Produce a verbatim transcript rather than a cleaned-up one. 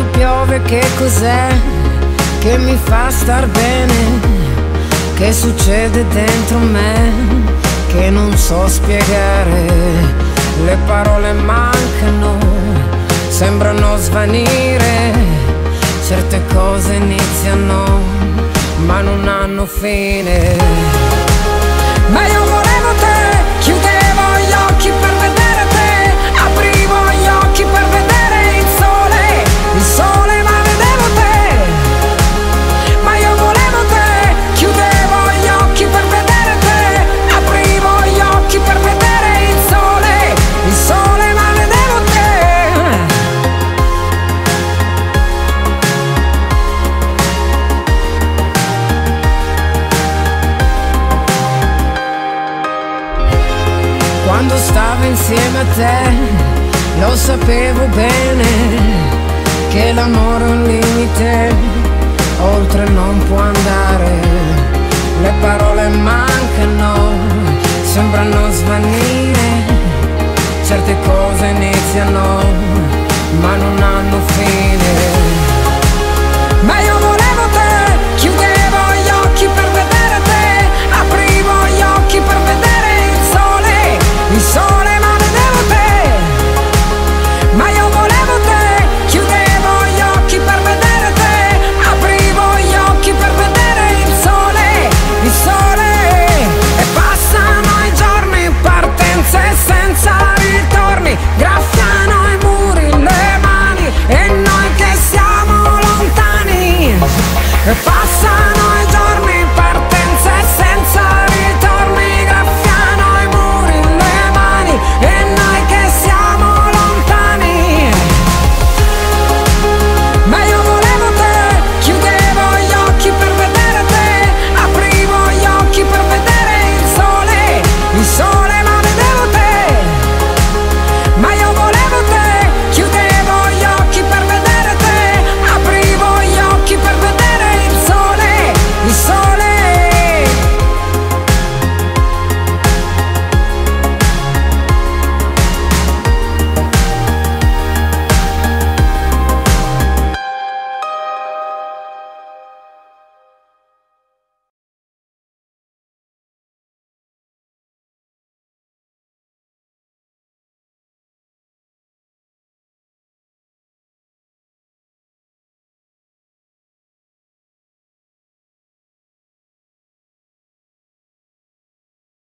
quando piove che cos'è che mi fa star bene? Che succede dentro me che non so spiegare? Le parole mancano, sembrano svanire, certe cose iniziano ma non hanno fine. Ma io volevo te, chiudevo gli occhi per vedere te, aprivo gli occhi per vedere il sole, il sole ma vedevo te. Ma io volevo te, chiudevo gli occhi per vedere te, aprivo gli occhi per vedere il sole, il sole ma vedevo te. Quando stavo insieme a te lo sapevo bene che l'amore è un limite, oltre non può andare. Le parole mancano, sembrano svanire, certe cose iniziano ma non hanno fine.